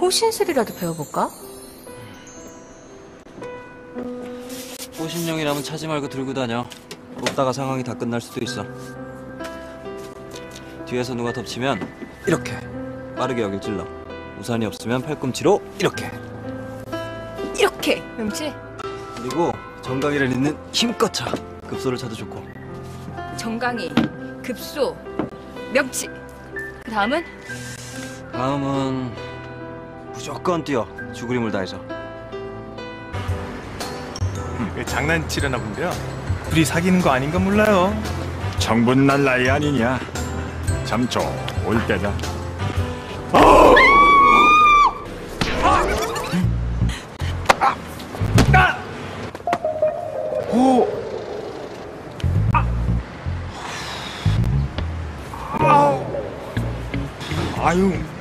호신술이라도 배워볼까? 호신용이라면 차지 말고 들고 다녀. 뽑다가 상황이 다 끝날 수도 있어. 뒤에서 누가 덮치면 이렇게 빠르게 여길 찔러. 우산이 없으면 팔꿈치로 이렇게. 이렇게! 명치? 그리고 정강이를 잇는 힘껏 차. 급소를 차도 좋고. 정강이, 급소, 명치. 그 다음은? 다음은 무조건 뛰어. 죽을 힘을 다해서. 장난치려나 본데요. 둘이 사귀는 거 아닌 건 몰라요. 청분 날 나이 아니냐. 참 좋을 때다. 아유.